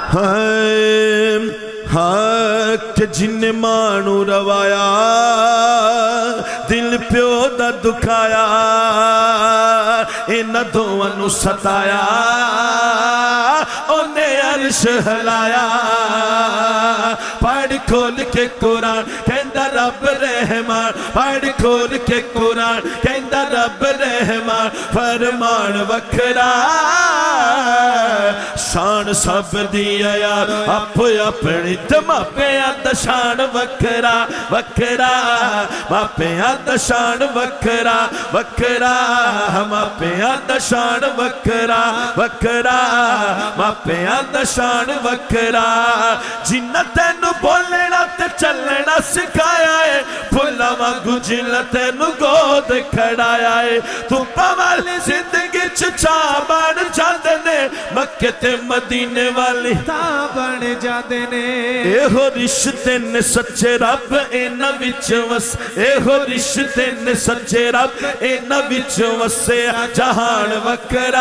کہ جن مانو روایا دل پیو دا دکھایا ان دوانو ستایا انہیں عرش ہلایا پڑھ کھول کے قرآن کہندہ رب رحمان پڑھ کھول کے قرآن کہندہ رب رحمان فرمان وکھرا شان سب دیا یار اپنی ماپیاں دا شان وکھرا وکھرا ماپیاں دا شان وکھرا وکھرا ماپیاں دا شان وکھرا وکھرا ماپیاں دا شان وکھرا جنہ تینو بولنا تے چلنا سکھایا ہے پھلا وانگو جنہ تینو گود کھڑایا ہے تو پاوالی زندگی چچا بان جاندے نے مکہ تے مدینے والی تا بان جاندے نے اے ہو رشتے نے سچے رب اینا وچ وس اے ہو رشتے نے سچے رب اینا وچ وسے جہان وکرا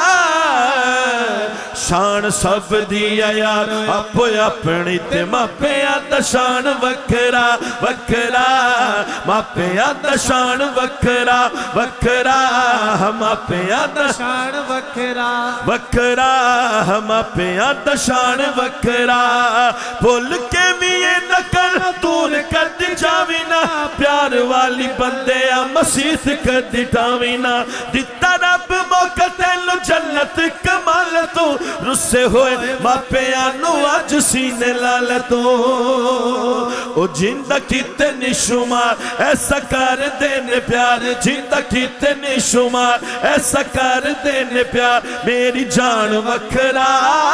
شان سب دیا یار اپنی تے ماپیاں دا شان وکرا وکرا ماپیاں دا شان وکرا وکرا ماپیاں دا شان وکرا وکرا ماپیاں دا شان وکرا بھول کے بھی یہ نکل دور کر دی جاوینا پیار والی بندے مسیح کر دی ٹاوینا دیتا رب موقع تیلو جنت کمال تو رسے ہوئے ماپیاں نو آج سینے لالتو او جندہ کتنی شمار ایسا کر دینے پیار جندہ کتنی شمار ایسا کر دینے پیار میری جان وکھرا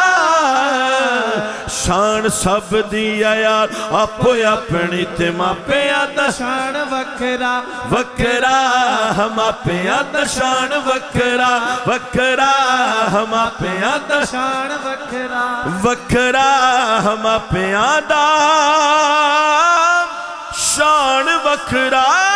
شان سب دیا یار اپنی تے ماپیاں دا شان وکھرا وکھرا ماپیاں دا شان وکھرا وکھرا ماپیاں دا شان وکھرا وکھرا ماپیاں دا شان وکھرا